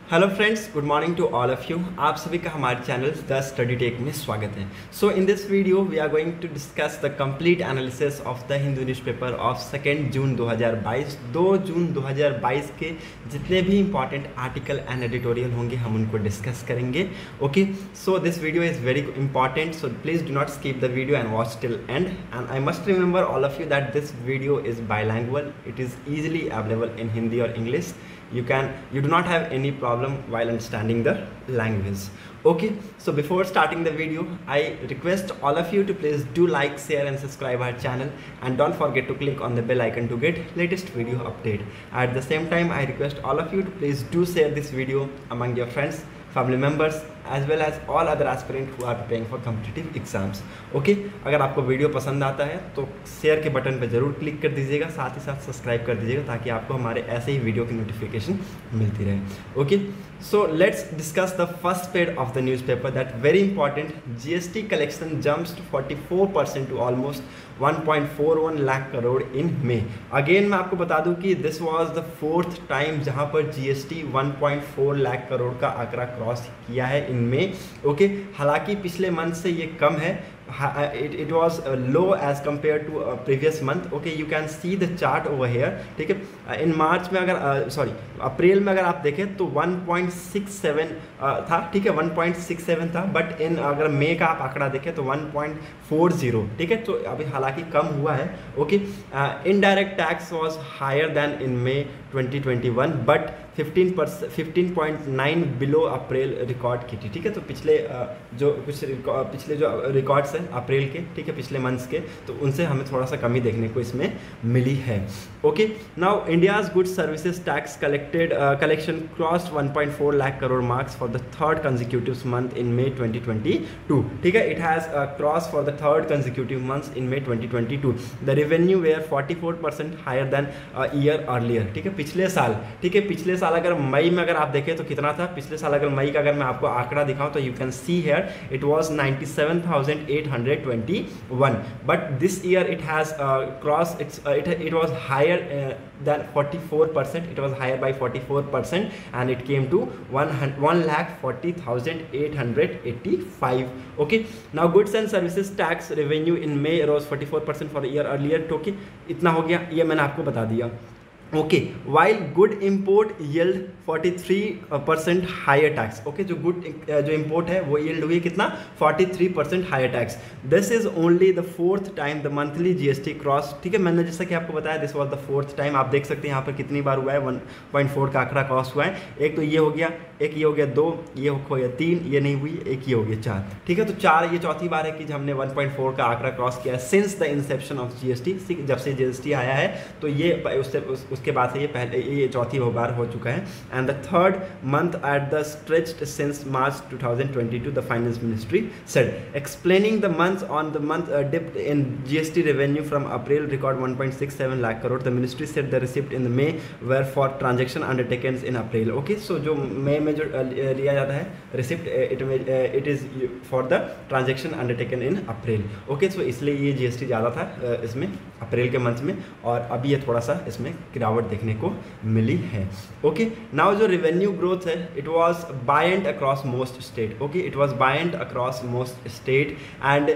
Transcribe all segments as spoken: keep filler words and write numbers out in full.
Hello friends, good morning to all of you. आप सभी का हमारे चैनल द स्टडी टेक में स्वागत है। So in this video we are going to discuss the complete analysis of the Hindu newspaper of second June दो हज़ार बाईस। दो जून दो हज़ार बाईस के जितने भी इंपॉर्टेंट आर्टिकल एंड एडिटोरियल होंगे हम उनको डिस्कस करेंगे। Okay, so this video is very important, so please do not skip the video and watch till end and I must remember all of you that this video is bilanguage, it is easily available in Hindi और English. You can you do not have any problem while understanding the language. Okay, so before starting the video I request all of you to please do like, share and subscribe our channel, and don't forget to click on the bell icon to get latest video update. At the same time I request all of you to please do share this video among your friends, family members as well as all other aspirants who are preparing for competitive exams. Okay, अगर आपको video पसंद आता है तो share के button पर जरूर click कर दीजिएगा, साथ ही साथ सब्सक्राइब कर दीजिएगा ताकि आपको हमारे ऐसे ही वीडियो की नोटिफिकेशन मिलती रहे. Okay, so let's discuss the first page of the newspaper that very important. GST collection jumps to forty four percent to almost one point four one lakh crore in May. Again मैं आपको बता दूं कि this was the fourth time जहां पर GST one point four lakh crore का आंकड़ा cross किया है इन मई. ओके, हालांकि पिछले मंथ से ये कम है, it it was uh, low as compared to uh, previous month. Okay, you can see the chart over here. ठीक है, इन मार्च में अगर सॉरी uh, अप्रैल में अगर आप देखें तो one point six seven uh, था. ठीक है, वन पॉइंट सिक्स सेवन था, बट इन अगर मई का आप आंकड़ा देखें तो वन पॉइंट फोर ज़ीरो. ठीक है, तो अभी हालांकि कम हुआ है. Okay, indirect tax was higher than in May twenty twenty one but fifteen percent fifteen point nine below April record की थी. ठीक है, तो पिछले uh, जो कुछ पिछले जो रिकॉर्ड्स हैं अप्रैल के, ठीक है, पिछले मंथ्स के, तो उनसे हमें थोड़ा सा कमी देखने को इसमें मिली है. Okay, now India's goods services tax collected collection crossed one point four lakh crore marks for the third consecutive month in May twenty twenty two. ठीक है, it has cross for the third consecutive month in May twenty twenty two. The revenue were forty four percent higher than year earlier. ठीक है, पिछले साल, ठीक है, पिछले साल अगर मई में अगर आप देखें तो कितना था पिछले साल, अगर मई का अगर मैं आपको आंकड़ा दिखाऊं तो you can see here it was ninety seven thousand eight hundred twenty one, but this year it has cross it's it it was higher than forty four percent. It was higher by forty four percent and it came to one lakh forty thousand eight hundred eighty-five. Okay, now goods and services tax revenue in May rose forty four percent for a year earlier. Okay, इतना हो गया, ये मैंने आपको बता दिया. Okay, while good import yield forty three percent higher tax. Okay, जो good जो इम्पोर्ट है वो यील्ड हुई कितना, forty three percent higher tax. This is only the fourth time the monthly GST cross. ठीक है, मैंने जैसा कि आपको बताया this was the fourth time. आप देख सकते हैं यहाँ पर कितनी बार हुआ है, वन पॉइंट फोर का आंकड़ा क्रॉस हुआ है. एक तो ये हो गया, एक ये हो गया, दो ये हो गया, तीन ये नहीं हुई, एक ये हो गया, चार. ठीक है, तो चार ये चौथी बार है कि हमने वन पॉइंट फोर का आंकड़ा क्रॉस किया since the inception of GST. जब से जीएसटी आया है तो ये उससे उस, उसके बाद से ये पहले ये चौथी बार हो चुका है. And the third month at the stretched since March two thousand twenty two, the finance ministry said. Explaining the months on the month dip in GST revenue from April record one point six seven lakh crore. The ministry said the receipt in the May were for transaction undertaken in April. Okay, so जो मई में जो लिया जाता है receipt, it it is for the transaction undertaken in April. Okay, so इसलिए ये GST ज़्यादा था इसमें अप्रैल के मंथ में, और अभी ये थोड़ा सा इसमें गिरावट देखने को मिली है. ओके, नाउ जो रेवेन्यू ग्रोथ है it was buoyant across most state. Okay, it was buoyant across most state and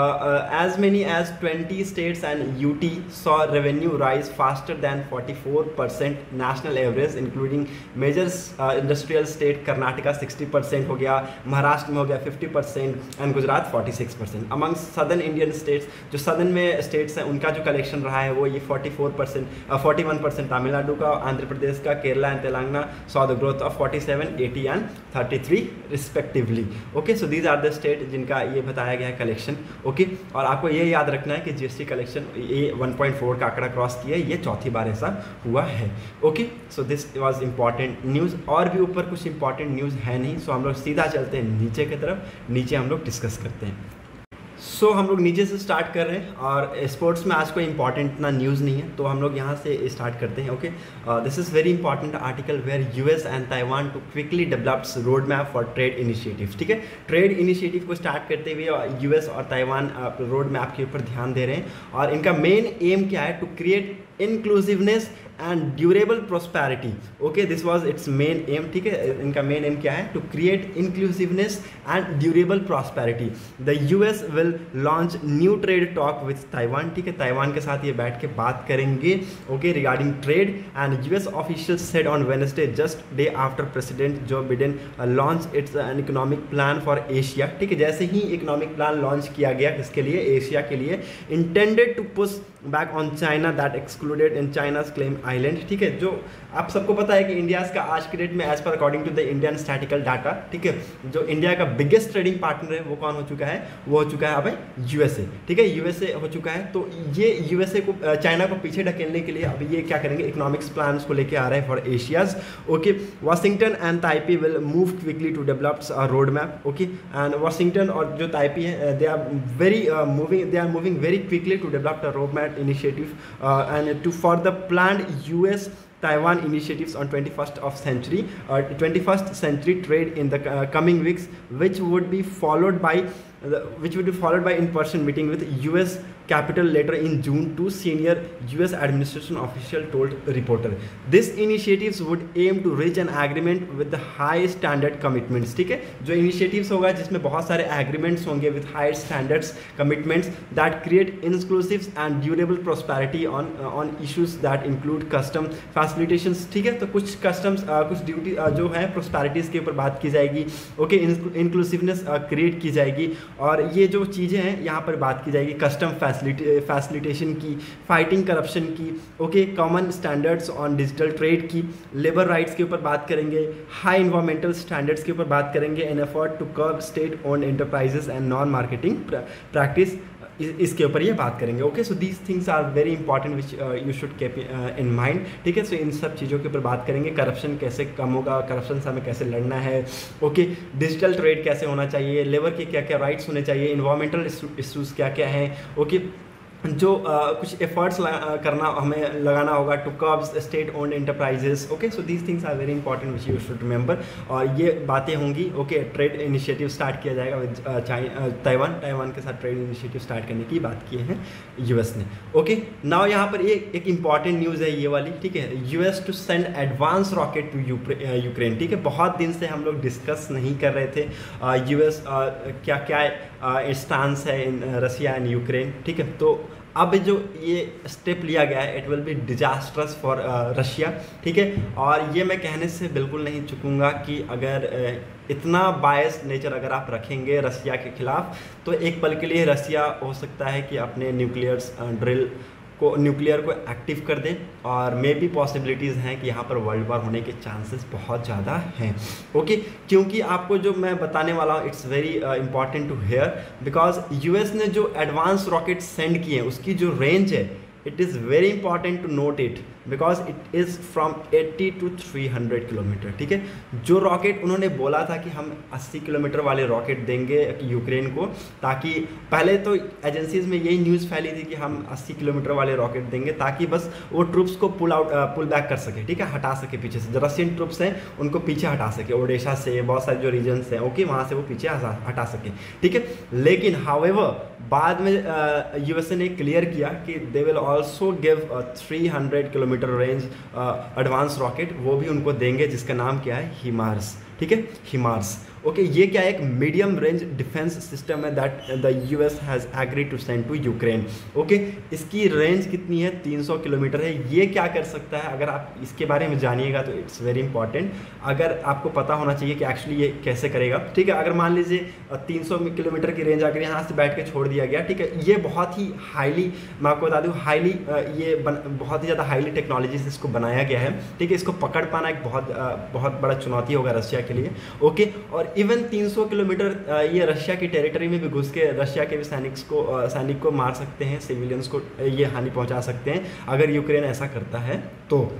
as many as twenty states and UT saw revenue rise faster than forty four percent national average, including major industrial state. Karnataka sixty percent हो गया, महाराष्ट्र में हो गया fifty percent and Gujarat forty six percent. Among southern Indian states, जो southern में states हैं उनका जो कलेक्शन रहा है वो ये forty four percent forty one percent Tamil Nadu का, आंध्र प्रदेश का, Kerala and Telangana saw the growth of forty seven, eighty and thirty three respectively. Okay, so these are the state जिनका ये बताया गया है कलेक्शन. ओके, और आपको ये याद रखना है कि जीएसटी कलेक्शन ये वन पॉइंट फोर का आंकड़ा क्रॉस किया है, ये चौथी बार ऐसा हुआ है. Okay, so this was important news. और भी ऊपर कुछ इंपॉर्टेंट न्यूज़ है नहीं, सो हम लोग सीधा चलते हैं नीचे की तरफ. नीचे हम लोग डिस्कस करते हैं. सो so, हम लोग नीचे से स्टार्ट कर रहे हैं, और स्पोर्ट्स में आज कोई इंपॉर्टेंट इतना न्यूज़ नहीं है तो हम लोग यहाँ से स्टार्ट करते हैं. Okay, this is very important article where US and Taiwan to quickly develops road map for trade initiative. ठीक है, ट्रेड इनिशिएटिव को स्टार्ट करते हुए यूएस और ताइवान रोड मैप के ऊपर ध्यान दे रहे हैं, और इनका मेन एम क्या है, to create inclusiveness and durable prosperity. Okay, this was its main aim, ठीक है, इनका मेन एम क्या है, to create inclusiveness and durable prosperity. The US will launch new trade talk with Taiwan, ठीक है, Taiwan के साथ ये बैठ के बात करेंगे, okay, regarding trade. And US official said on Wednesday just day after president Joe Biden launch its an economic plan for Asia, ठीक है, जैसे ही इकोनॉमिक प्लान लॉन्च किया गया किसके लिए, एशिया के लिए, intended to push back on China that excluded in China's claim island, ठीक है। जो आप सबको पता है कि इंडिया का आज के डेट में एज पर according to the Indian statical data, ठीक है, जो इंडिया का बिगेस्ट ट्रेडिंग पार्टनर है वो कौन हो चुका है, वो हो चुका है अभी यूएसए, ठीक है, यूएसए हो चुका है। तो ये यूएसए को, चाइना को पीछे ढकेलने के लिए अभी ये क्या करेंगे, इकोनॉमिक्स प्लान को लेके आ रहे हैं for Asia's, okay. Washington and Taipei will move quickly to develop a road map, okay, and Washington और जो ताइपी है they are very moving they are moving very quickly to develop a road map initiative uh, and to for the planned U S Taiwan initiatives on twenty-first of century uh, twenty-first century trade in the uh, coming weeks, which would be followed by the, which would be followed by in-person meeting with U S capital later in June, two senior U S administration official told reporter. This initiatives would aim to reach an agreement with the high standard commitments, ठीक है, जो initiatives होगा जिसमें बहुत सारे agreements होंगे with high standards commitments that create inclusive and durable prosperity on uh, on issues that include custom facilitations, ठीक है। तो कुछ customs uh, कुछ ड्यूटी uh, जो है prosperities के ऊपर बात की जाएगी, ओके, inclusiveness क्रिएट की जाएगी, और ये जो चीज़ें हैं यहाँ पर बात की जाएगी कस्टम फैसिलिटेशन की, फाइटिंग करप्शन की, okay, common standards on digital trade की, लेबर राइट्स के ऊपर बात करेंगे, हाई इन्वायरमेंटल स्टैंडर्ड्स के ऊपर बात करेंगे, an effort to curb state owned enterprises and non marketing practice, इसके ऊपर ये बात करेंगे, okay. So these things are very important which you should keep in mind, ठीक है। सो इन सब चीज़ों के ऊपर बात करेंगे, करप्शन कैसे कम होगा, करप्शन से हमें कैसे लड़ना है, ओके, डिजिटल ट्रेड कैसे होना चाहिए, लेबर के क्या क्या राइट्स होने चाहिए, इन्वायरमेंटल इशूज़ क्या क्या हैं, ओके, जो uh, कुछ एफर्ट्स करना हमें लगाना होगा to curb state owned enterprises, okay. So these things are very important which you should remember, और ये बातें होंगी, ओके। ट्रेड इनिशिएटिव स्टार्ट किया जाएगा विद चाइना, ताइवान ताइवान के साथ ट्रेड इनिशिएटिव स्टार्ट करने की बात की है यूएस ने, ओके। नाउ यहाँ पर ये एक इंपॉर्टेंट न्यूज़ है ये वाली, ठीक है, US to send advance rocket to Ukraine, ठीक है। बहुत दिन से हम लोग डिस्कस नहीं कर रहे थे यूएस uh, uh, क्या क्या स्टांस है इन रसिया एंड यूक्रेन, ठीक है। तो अब जो ये स्टेप लिया गया है it will be disastrous for Russia, ठीक है। और ये मैं कहने से बिल्कुल नहीं चूकूंगा कि अगर uh, इतना बायस नेचर अगर आप रखेंगे रसिया के खिलाफ, तो एक पल के लिए रसिया हो सकता है कि अपने न्यूक्लियर ड्रिल को न्यूक्लियर को एक्टिव कर दें, और मे बी पॉसिबिलिटीज़ हैं कि यहाँ पर वर्ल्ड वार होने के चांसेस बहुत ज़्यादा हैं, ओके। क्योंकि आपको जो मैं बताने वाला हूँ it's very important to hear, because US ने जो एडवांस रॉकेट सेंड किए हैं उसकी जो रेंज है it is very important to note it, because it is from eighty to three hundred kilometre, ठीक है। जो रॉकेट उन्होंने बोला था कि हम अस्सी किलोमीटर वाले रॉकेट देंगे यूक्रेन को, ताकि पहले तो एजेंसीज में यही न्यूज़ फैली थी कि हम अस्सी किलोमीटर वाले रॉकेट देंगे ताकि बस वो ट्रुप्स को पुल आउट पुल बैक कर सके, ठीक है, हटा सके पीछे से, जो रशियन ट्रुप्स हैं उनको पीछे हटा सके, ओडेशा से बहुत सारे जो रीजन्स हैं, ओके, वहाँ से वो पीछे हटा सके, ठीक है। लेकिन हाउएवर बाद में यूएसए ने क्लियर किया कि they will also give three hundred kilometre range advance rocket, वो भी उनको देंगे, जिसका नाम क्या है, हिमार्स, ठीक है, हिमार्स, ओके। ये क्या है, एक मीडियम रेंज डिफेंस सिस्टम है that the US has agree to send to Ukraine, okay. इसकी रेंज कितनी है, तीन सौ किलोमीटर है। ये क्या कर सकता है, अगर आप इसके बारे में जानिएगा तो इट्स वेरी इंपॉर्टेंट, अगर आपको पता होना चाहिए कि एक्चुअली ये कैसे करेगा, ठीक है। अगर मान लीजिए तीन सौ किलोमीटर की रेंज अगर यहाँ से बैठ के छोड़ दिया गया, ठीक है, ये बहुत ही हाईली, मैं आपको बता दूँ, हाईली ये बन, बहुत ही ज़्यादा हाईली टेक्नोलॉजी से इसको बनाया गया है, ठीक है। इसको पकड़ पाना एक बहुत बहुत बड़ा चुनौती होगा रशिया के लिए, ओके। और इवन तीन सौ किलोमीटर ये रशिया की टेरिटरी में भी घुस के रशिया के भी सैनिक को सैनिक को मार सकते हैं, सिविलियंस को ये हानि पहुंचा सकते हैं अगर यूक्रेन ऐसा करता है तो,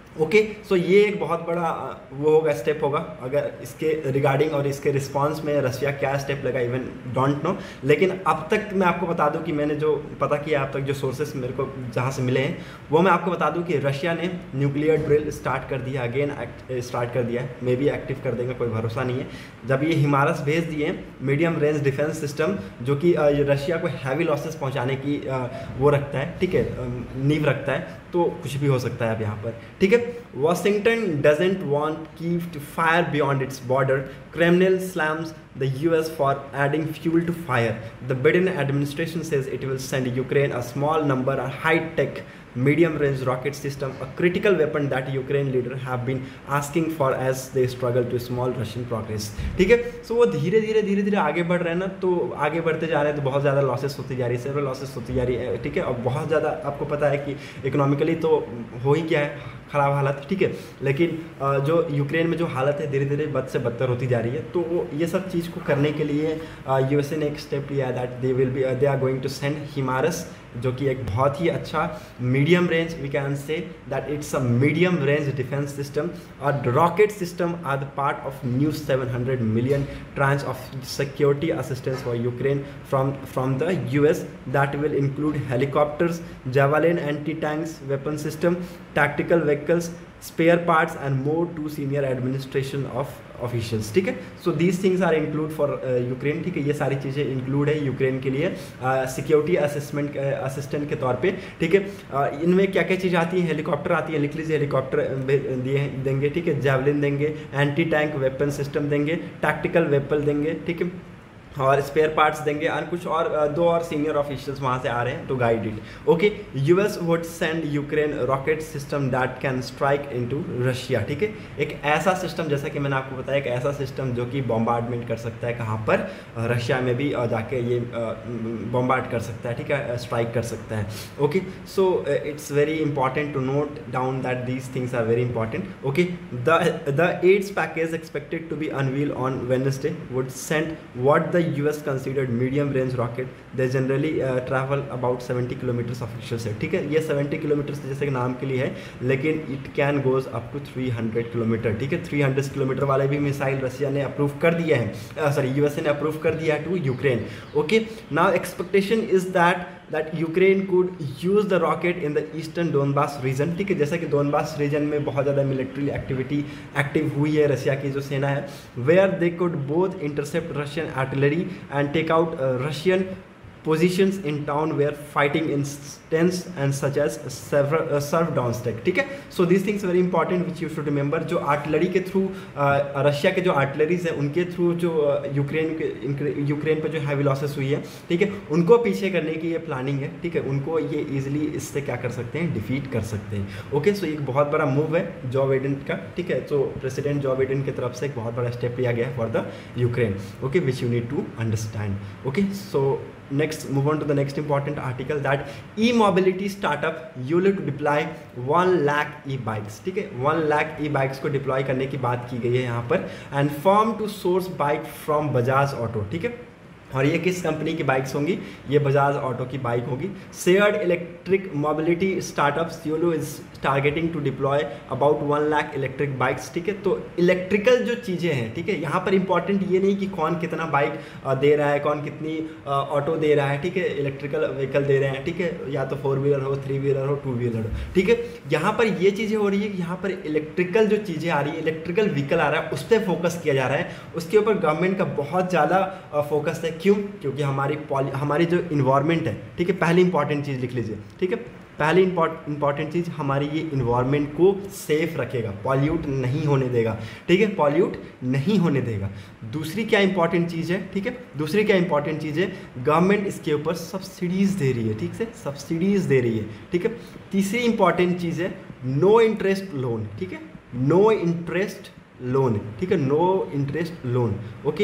ओके सो ये एक बहुत बड़ा वो होगा, स्टेप होगा अगर इसके रिगार्डिंग और इसके रिस्पांस में रशिया क्या स्टेप लेगा, इवन डोंट नो। लेकिन अब तक मैं आपको बता दूं कि मैंने जो पता किया अब तक, जो सोर्सेस मेरे को जहां से मिले हैं, वो मैं आपको बता दूं कि रशिया ने न्यूक्लियर ड्रिल स्टार्ट कर दिया, अगेन स्टार्ट कर दिया है, मे बी एक्टिव कर देंगे, कोई भरोसा नहीं है। जब ये हिमारस भेज दिए मीडियम रेंज डिफेंस सिस्टम, जो कि रशिया को हैवी लॉसेस पहुँचाने की वो रखता है, ठीक है, नींव रखता है, तो कुछ भी हो सकता है अब यहाँ पर, ठीक है। Washington doesn't want Kyiv to fire beyond its border. Kremlin slams the U S for adding fuel to fire. The Biden administration says it will send Ukraine a small number of high-tech medium-range rocket system, a critical weapon that Ukraine leaders have been asking for as they struggle to small Russian progress. ठीक है, सो वो धीरे धीरे धीरे धीरे आगे बढ़ रहे हैं ना, तो आगे बढ़ते जा रहे हैं, तो बहुत ज़्यादा लॉसेस होती जा रही है, सेवरल लॉसेस होती जा रही है, ठीक है। और बहुत ज़्यादा आपको पता है कि इकोनॉमिकली तो हो ही गया है ख़राब हालत, ठीक है। लेकिन जो यूक्रेन में जो हालत है धीरे धीरे बद से बदतर होती जा रही है, तो ये सब चीज़ को करने के लिए यूएसए ने एक स्टेप लिया है that they will be they are going to send HIMARS, जो कि एक बहुत ही अच्छा medium range, we can say that it's a medium range defence system और rocket system are the part of new seven hundred million tranche of security assistance for Ukraine from from the US that will include helicopters, javelin anti tanks weapon system, tactical vehicles, spare parts and more to senior administration of officials, ठीक है। So these things are include for Ukraine, ठीक है। ये सारी चीज़ें include है Ukraine के लिए सिक्योरिटी असिस्टमेंट असिस्टेंट के तौर पे, ठीक है। uh, इनमें क्या क्या चीज़ आती है, हेलीकॉप्टर आती है, लिख लीजिए, हेलीकॉप्टर दिए देंगे, ठीक है, जैवलिन देंगे, एंटी टैंक वेपन सिस्टम देंगे, टैक्टिकल वेपन देंगे, ठीक है, और स्पेयर पार्ट्स देंगे, और कुछ और दो और सीनियर ऑफिशियल्स वहाँ से आ रहे हैं to guide it, okay. US would send Ukraine rocket system that can strike into Russia, ठीक है। एक ऐसा सिस्टम, जैसा कि मैंने आपको बताया, एक ऐसा सिस्टम जो कि बॉम्बार्डमेंट कर सकता है, कहाँ पर, रशिया में भी जाके ये बॉम्बार्ड कर सकता है, ठीक है, स्ट्राइक कर सकता है, okay. So it's very important to note down that these things are very important, okay. The the aids package expected to be unveil on Wednesday would send what the U S considered medium range rocket. They generally uh, travel about seventy kilometers official से, ठीक है। ये seventy kilometers जैसे कि नाम के लिए है, लेकिन it can goes up to three hundred kilometer, ठीक है। three hundred किलोमीटर वाले भी मिसाइल रशिया ने अप्रूव कर दिया है, सॉरी यूएसए ने अप्रूव कर दिया है to Ukraine, okay. Now expectation is that that Ukraine could use the rocket in the eastern Donbass region, ठीक है। जैसा कि डोनबास रीजन में बहुत ज़्यादा मिलिट्री एक्टिविटी एक्टिव हुई है रशिया की जो सेना है, where they could both intercept Russian artillery and take out Russian positions in town where fighting intense and such as several uh, serve downstack, ठीक है। so these things very important which you should remember। जो artillery के through Russia के जो artilleries हैं उनके through जो Ukraine के यूक्रेन पर जो हैवी लॉसेस हुई है, ठीक है, उनको पीछे करने की ये प्लानिंग है, ठीक है। उनको ये इजीली इससे क्या कर सकते हैं, डिफीट कर सकते हैं, ओके। सो एक बहुत बड़ा मूव है जो बाइडेन का, ठीक है। तो प्रेसिडेंट जो बाइडेन की तरफ से एक बहुत बड़ा स्टेप लिया गया है for the Ukraine, okay, which you need to understand, okay. So next move on to the next important article that e-mobility startup Yulu to deploy one lakh e-bikes, ठीक है। one lakh e-bikes को deploy करने की बात की गई है यहाँ पर, and firm to source bike from Bajaj Auto, ठीक है। और ये किस कंपनी की बाइक्स होंगी, ये बजाज ऑटो की बाइक होगी। Shared electric mobility startup Yulu is targeting to deploy about one lakh electric bikes, ठीक है। तो इलेक्ट्रिकल जो चीज़ें हैं, ठीक है, यहाँ पर इंपॉर्टेंट ये नहीं कि कौन कितना बाइक दे रहा है, कौन कितनी ऑटो दे रहा है, ठीक है, इलेक्ट्रिकल व्हीकल दे रहे हैं, ठीक है, या तो फोर व्हीलर हो, थ्री व्हीलर हो, टू व्हीलर हो, ठीक है। यहाँ पर ये चीज़ें हो रही है कि यहाँ पर इलेक्ट्रिकल जो चीज़ें आ रही है, इलेक्ट्रिकल व्हीकल आ रहा है, उस पर फोकस किया जा रहा है, उसके ऊपर गवर्नमेंट का बहुत ज़्यादा फोकस है। क्यों? क्योंकि हमारी हमारी जो इन्वायरमेंट है, ठीक है, पहली इंपॉर्टेंट चीज़ लिख लीजिए, ठीक है, पहली इंपॉर्टेंट चीज़ हमारी ये इन्वायरमेंट को सेफ रखेगा, पॉल्यूट नहीं होने देगा, ठीक है, पॉल्यूट नहीं होने देगा। दूसरी क्या इंपॉर्टेंट चीज़ है, ठीक है, दूसरी क्या इंपॉर्टेंट चीज़ है, गवर्नमेंट इसके ऊपर सब्सिडीज़ दे रही है, ठीक से, सब्सिडीज़ दे रही है, ठीक है। तीसरी इंपॉर्टेंट चीज़ है नो इंटरेस्ट लोन, ठीक है, नो इंटरेस्ट लोन, ठीक है, नो इंटरेस्ट लोन, ओके।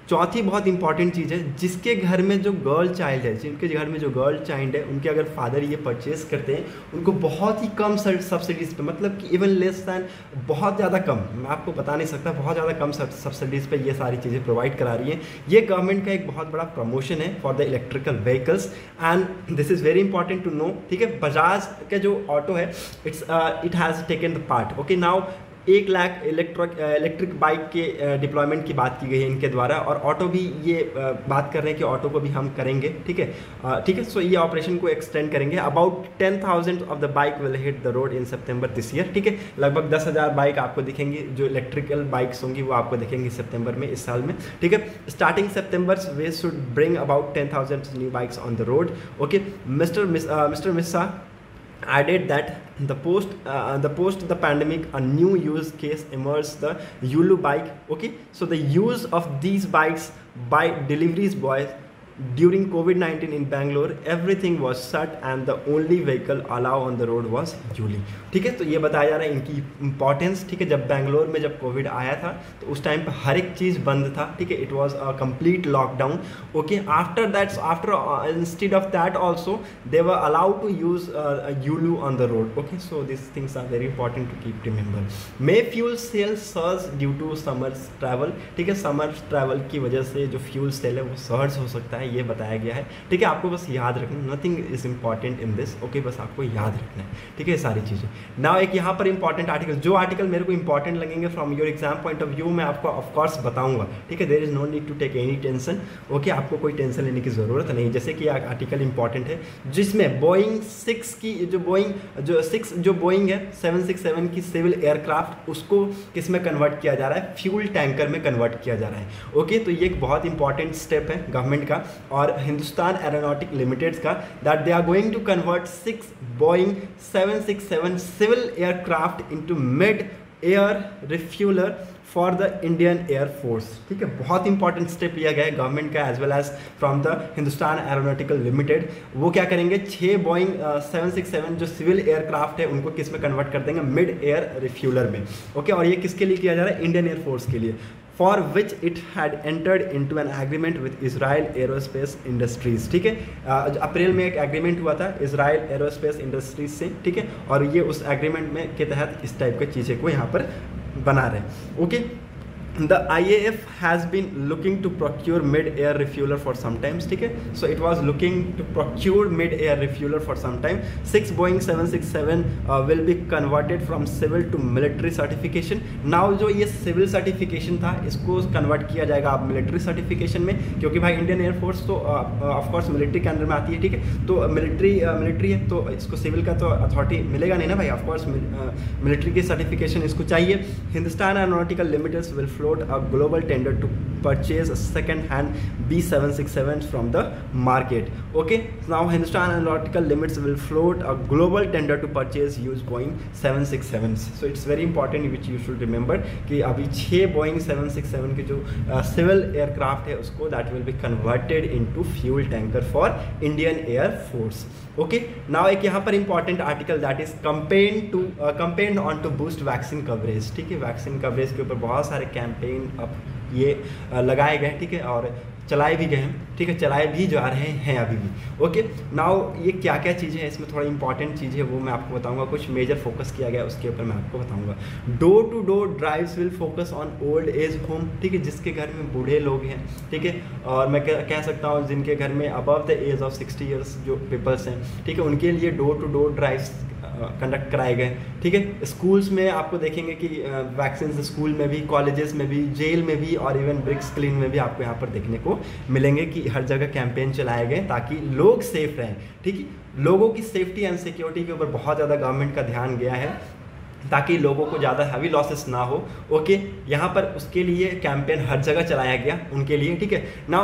चौथी बहुत इंपॉर्टेंट चीज़ है, जिसके घर में जो गर्ल चाइल्ड है, जिनके घर में जो गर्ल चाइल्ड है, उनके अगर फादर ये परचेज करते हैं, उनको बहुत ही कम सब्सिडीज़ पे, मतलब कि इवन लेस दैन, बहुत ज़्यादा कम, मैं आपको बता नहीं सकता, बहुत ज़्यादा कम सब्सिडीज़ पे ये सारी चीज़ें प्रोवाइड करा रही हैं। ये गवर्नमेंट का एक बहुत बड़ा प्रमोशन है for the electrical vehicles and this is very important to know, ठीक है। बजाज का जो ऑटो है, it's it has taken the part, okay. Now एक लाख इलेक्ट्रिक इलेक्ट्रिक बाइक के डिप्लॉयमेंट की बात की गई है इनके द्वारा, और ऑटो भी ये बात कर रहे हैं कि ऑटो को भी हम करेंगे, ठीक है, ठीक है। सो ये ऑपरेशन को एक्सटेंड करेंगे। About ten thousand of the bike will hit the road in September this year, ठीक है। लगभग दस हज़ार बाइक आपको दिखेंगी, जो इलेक्ट्रिकल बाइक्स होंगी वो आपको दिखेंगी सितंबर में, इस साल में, ठीक है। Starting September we should bring about ten thousand new bikes on the road, okay. Mister mister मिस्सा added that the post uh, the post the pandemic a new use case emerged, the Yulu bike, okay. So the use of these bikes by deliveries boys during COVID nineteen in Bangalore, everything was shut and the only vehicle allowed on the road was Yuli, ठीक है। तो ये बताया जा रहा है इनकी importance, ठीक है। जब बैंगलोर में जब कोविड आया था तो उस टाइम पे हर एक चीज़ बंद था, ठीक है। It was a complete lockdown, okay. After that after instead of that also they were allowed to use Yulu on the road, okay. So this things are very important to keep remember. May fuel sale surge due to summer travel, ठीक है। Summer travel की वजह से जो fuel cell है वो surge हो सकता है, ये बताया गया है, ठीक है। आपको बस याद रखना, nothing is important in this, okay. बस आपको याद रखना है, ठीक है, सारी चीज़ें। नाउ एक यहाँ पर इंपॉर्टेंट आर्टिकल, जो आर्टिकल मेरे को इंपॉर्टेंट लगेंगे from your exam point of view, मैं आपको ऑफकोर्स बताऊंगा, ठीक है। There is no need to take any tension, okay. आपको कोई टेंशन लेने की ज़रूरत नहीं। जैसे कि आर्टिकल इंपॉर्टेंट है जिसमें बोइंग सिक्स की जो बोइंग जो सिक्स जो बोइंग है सेवन सिक्स सेवन की सिविल एयरक्राफ्ट, उसको किस में कन्वर्ट किया जा रहा है, फ्यूल टैंकर में कन्वर्ट किया जा रहा है, ओके। तो ये एक बहुत इंपॉर्टेंट स्टेप है गवर्नमेंट का और हिंदुस्तान एरोनॉटिक लिमिटेड का, that they are going to convert six Boeing seven six seven civil aircraft into mid air refueller for the Indian air force, ठीक है। बहुत इंपॉर्टेंट स्टेप लिया गया है गवर्नमेंट का as well as from the Hindustan aeronautical limited. वो क्या करेंगे, छः बोइंग सेवन सिक्स सेवन जो सिविल एयरक्राफ्ट है उनको किस में कन्वर्ट कर देंगे, मिड एयर रिफ्यूलर में, ओके। और ये किसके लिए किया जा रहा है, इंडियन एयरफोर्स के लिए, for which it had entered into an agreement with Israel Aerospace Industries, ठीक है। अप्रैल में एक एग्रीमेंट हुआ था इजराइल एरोस्पेस इंडस्ट्रीज से, ठीक है। और ये उस एग्रीमेंट में के तहत इस टाइप की चीज़ें को यहाँ पर बना रहे हैं, okay. The I A F has been looking to procure mid-air refueler for some time, ठीक है। So it was looking to procure mid-air refueler for some time. Six Boeing seven six seven uh, will be converted from civil to military certification. Now जो ये civil certification था इसको convert किया जाएगा आप military certification में, क्योंकि भाई इंडियन एयरफोर्स तो ऑफ कोर्स मिलिट्री के अंडर में आती है, ठीक है। तो मिलिट्री मिलिट्री है तो इसको सिविल का तो अथॉरिटी मिलेगा नहीं ना भाई, ऑफ कोर्स मिलिट्री की सर्टिफिकेशन इसको चाहिए। Hindustan aeronautical limited will float a global tender to purchase a second hand B seven six seven from the market, okay. Now Hindustan Aeronautical Limits will float a global tender to purchase used Boeing seven six sevens. So it's very important which you should remember कि अभी छः Boeing seven six seven के जो civil uh, aircraft है उसको that will be converted into fuel tanker for Indian Air Force, okay. Now एक यहाँ पर important article that is campaign to uh, campaign on to boost vaccine coverage, ठीक है। Vaccine coverage के ऊपर बहुत सारे कैंपेन अब ये लगाए गए, ठीक है, और चलाए भी गए हैं, ठीक है, चलाए भी जा रहे हैं अभी भी, ओके। नाउ ये क्या क्या चीज़ें हैं इसमें, थोड़ा इंपॉर्टेंट चीज़ें वो मैं आपको बताऊंगा, कुछ मेजर फोकस किया गया उसके ऊपर मैं आपको बताऊंगा। Door to door drives will focus on old age home, ठीक है, जिसके घर में बूढ़े लोग हैं, ठीक है, और मैं कह, कह सकता हूँ जिनके घर में above the age of sixty years जो पीपल्स हैं, ठीक है, उनके लिए door to door drives conduct कराए गए, ठीक है। स्कूल्स में आपको देखेंगे कि वैक्सीन स्कूल में भी, कॉलेजेस में भी, जेल में भी और इवन ब्रिक्स क्लीन में भी आपको यहाँ पर देखने को मिलेंगे कि हर जगह कैंपेन चलाए गए ताकि लोग सेफ रहें, ठीक है। लोगों की सेफ्टी एंड सिक्योरिटी के ऊपर बहुत ज़्यादा गवर्नमेंट का ध्यान गया है ताकि लोगों को ज़्यादा हैवी लॉसेस ना हो, ओके। यहाँ पर उसके लिए कैंपेन हर जगह चलाया गया उनके लिए, ठीक है। Now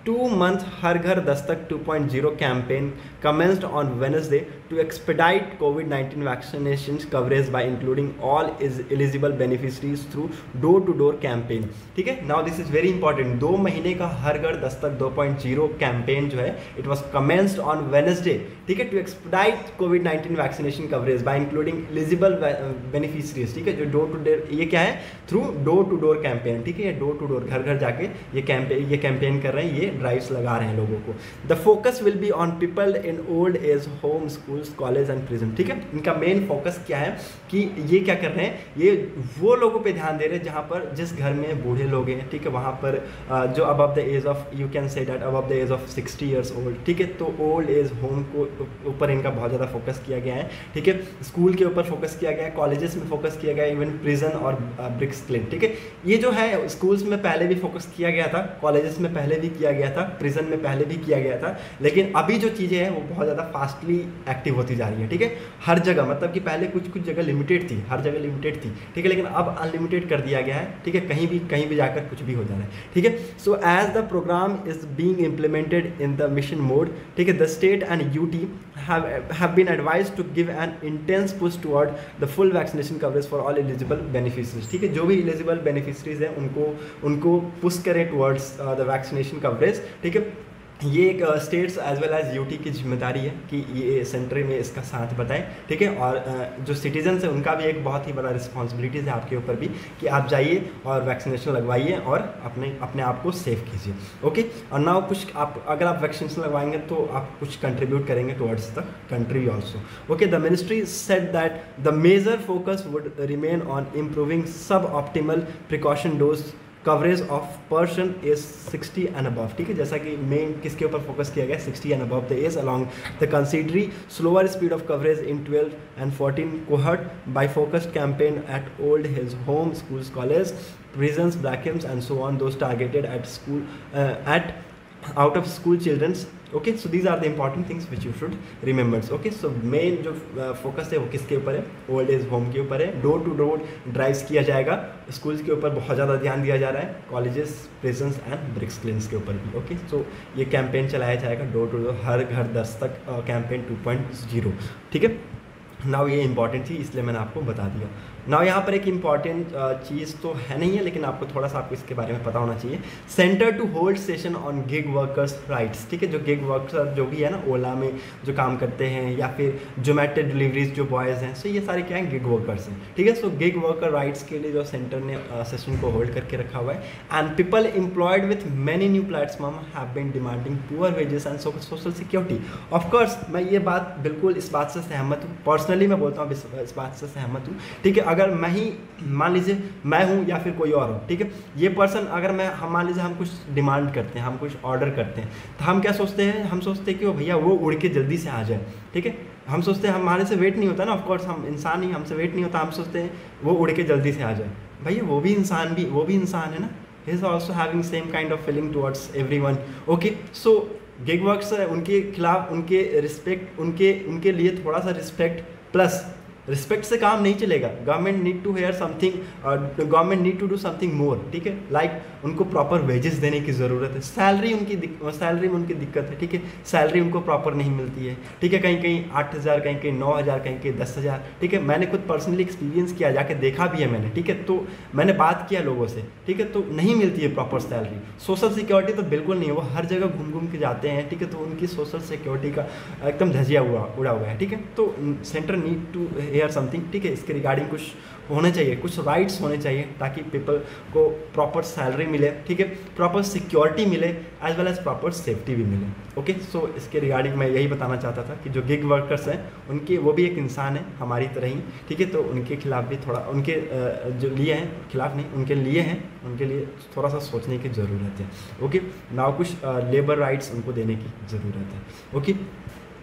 two month Har Ghar Dastak two point oh campaign commenced on Wednesday to expedite COVID nineteen vaccinations coverage by including all is eligible beneficiaries through door to door campaign. ठीक है, now this is very important. दो महीने का हर घर Dastak two point oh campaign जो है it was commenced on Wednesday, ठीक है, to expedite COVID nineteen vaccination coverage by including eligible beneficiaries, ठीक है, जो डोर टू डोर, ये क्या है, through door to door campaign, ठीक है, डोर टू डोर, घर घर जाके ये कैंपेन ये कैंपेन कर रहे हैं, ये ड्राइव्स लगा रहे हैं लोगों को. The focus will be on people in old age home, schools, college and prison. ठीक है, इनका मेन फोकस क्या है कि ये क्या कर रहे हैं, ये वो लोगों पे ध्यान दे रहे हैं जहाँ पर जिस घर में बूढ़े लोग हैं, ठीक है, वहाँ पर जो above the age of, you can say that above the age of sixty years old, ठीक है, तो ओल्ड एज होम को ऊपर इनका बहुत ज़्यादा फोकस किया गया है. ठीक है, स्कूल के ऊपर फोकस किया गया है, कॉलेजेस में फोकस किया गया है, इवन प्रिजन और ब्रिक्स क्लिन. ठीक है, ये जो है स्कूल्स में पहले भी फोकस किया गया था, कॉलेजेस में पहले भी किया गया था, प्रिजन में पहले भी किया गया था, लेकिन अभी जो चीज़ें हैं वो बहुत ज़्यादा फास्टली एक्टिव होती जा रही है. ठीक है, हर जगह, मतलब कि पहले कुछ कुछ जगह लिमिटेड थी, हर जगह लिमिटेड थी, ठीक है, लेकिन अब अनलिमिटेड कर दिया गया है. ठीक है, कहीं भी कहीं भी जाकर कुछ भी हो जा रहा है. ठीक है, so as the programme is being implemented in the mission mode, ठीक है, the state and UT have have been advised to give an intense push toward the full vaccination coverage for all eligible beneficiaries. ठीक है, जो भी eligible beneficiaries हैं उनको उनको push करें towards uh, the vaccination coverage. ठीक है, ये एक states as well as UT की जिम्मेदारी है कि ये सेंटर में इसका साथ बताएं. ठीक है, और uh, जो सिटीजन्स हैं उनका भी एक बहुत ही बड़ा रिस्पॉन्सिबिलिटीज़ है आपके ऊपर भी कि आप जाइए और वैक्सीनेशन लगवाइए और अपने अपने आप को सेफ कीजिए. ओके, और नाउ कुछ आप अगर आप वैक्सीनेशन लगवाएंगे तो आप कुछ कंट्रीब्यूट करेंगे towards the country also. Okay, the ministry said that the major focus would remain on improving sub optimal precaution dose coverage of person age sixty and above. ठीक है, जैसा कि मेन किसके ऊपर फोकस किया गया, sixty and above the age along the considerably slower speed of coverage in twelve and fourteen cohort by focused campaign at old age home, schools, college, prisons, brackets and so on, those targeted at school uh, at out of school children's. Okay, so these are the important things which you should remember. Okay, so main जो focus है वो किसके ऊपर है, old age home के ऊपर है. Door to door drives किया जाएगा, स्कूल्स के ऊपर बहुत ज़्यादा ध्यान दिया जा रहा है, colleges, prisons and bricks kilns के ऊपर भी. ओके, सो ये कैंपेन चलाया जाएगा, डोर टू डोर, हर घर Dastak campaign two point zero. ठीक है, नाउ ये इंपॉर्टेंट थी इसलिए मैंने आपको बता दिया. नाउ यहाँ पर एक इम्पॉर्टेंट चीज़ तो है नहीं है, लेकिन आपको थोड़ा सा आपको इसके बारे में पता होना चाहिए. Centre to hold session on gig workers rights. ठीक है, जो गिग वर्कर जो भी है ना, ओला में जो काम करते हैं या फिर जोमेटो डिलीवरीज जो बॉयज़ हैं, सो ये सारे क्या हैं, गिग वर्कर्स हैं. ठीक है, सो गिग वर्कर राइट्स के लिए जो सेंटर ने सेशन को होल्ड करके रखा हुआ है. And people employed with many new platform have been demanding poor wages and social security. Of course मैं ये बात बिल्कुल इस बात से सहमत हूँ, पर्सनली मैं बोलता हूँ इस बात से सहमत हूँ. ठीक है, अगर मैं ही मान लीजिए मैं हूँ या फिर कोई और हो, ठीक है, ये पर्सन अगर मैं हम मान लीजिए हम कुछ डिमांड करते हैं, हम कुछ ऑर्डर करते हैं, तो हम क्या सोचते हैं, हम सोचते हैं कि वो भैया वो उड़ के जल्दी से आ जाए. ठीक है, हम सोचते हैं हमारे से वेट नहीं होता ना, ऑफकोर्स हम इंसान ही, हमसे वेट नहीं होता, हम सोचते हैं वो उड़ के जल्दी से आ जाए. भैया वो भी इंसान भी वो भी इंसान है ना, he is also having same kind of feeling towards everyone. Okay, so gig works उनके खिलाफ उनके रिस्पेक्ट उनके उनके लिए थोड़ा सा रिस्पेक्ट प्लस रिस्पेक्ट से काम नहीं चलेगा. Government need to hear something, government need to do something more. ठीक है, लाइक उनको प्रॉपर वेजेस देने की ज़रूरत है. सैलरी उनकी सैलरी में उनकी दिक्कत है. ठीक है, सैलरी उनको प्रॉपर नहीं मिलती है. ठीक है, कहीं कहीं आठ हज़ार कहीं कहीं नौ हज़ार कहीं कहीं दस हज़ार. ठीक है, मैंने खुद पर्सनली एक्सपीरियंस किया, जाके देखा भी है मैंने. ठीक है, तो मैंने बात किया लोगों से. ठीक है, तो नहीं मिलती है प्रॉपर सैलरी. सोशल सिक्योरिटी तो बिल्कुल नहीं है, वो हर जगह घूम घूम के जाते हैं. ठीक है, तो उनकी सोशल सिक्योरिटी का एकदम धजिया हुआ उड़ा हुआ है. ठीक है, तो centre need to hear something. ठीक है, इसके रिगार्डिंग कुछ होने चाहिए, कुछ राइट्स होने चाहिए ताकि पीपल को प्रॉपर सैलरी मिले. ठीक है, प्रॉपर सिक्योरिटी मिले as well as proper safety भी मिले. ओके, सो इसके रिगार्डिंग मैं यही बताना चाहता था कि जो गिग वर्कर्स हैं उनके वो भी एक इंसान है हमारी तरह ही. ठीक है, तो उनके खिलाफ भी थोड़ा उनके जो लिए हैं, खिलाफ नहीं उनके लिए हैं, उनके लिए थोड़ा सा सोचने की ज़रूरत है. ओके, नाउ कुछ लेबर राइट्स उनको देने की ज़रूरत है. ओके,